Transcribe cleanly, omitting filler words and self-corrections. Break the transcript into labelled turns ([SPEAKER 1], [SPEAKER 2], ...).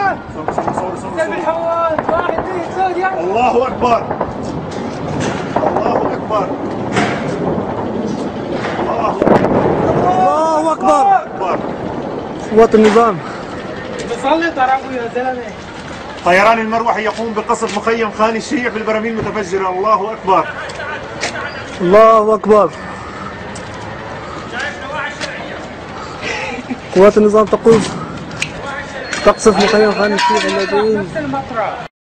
[SPEAKER 1] الحواد 1 2 3.
[SPEAKER 2] الله اكبر الله اكبر
[SPEAKER 3] الله اكبر. قوات النظام.
[SPEAKER 1] بصلي ضربوا يا زلمه.
[SPEAKER 2] طيران المروحي يقوم بقصف مخيم خان الشيع بالبراميل المتفجرة. الله أكبر
[SPEAKER 3] الله اكبر. قوات النظام تقصف مخيم خان الشيع الذين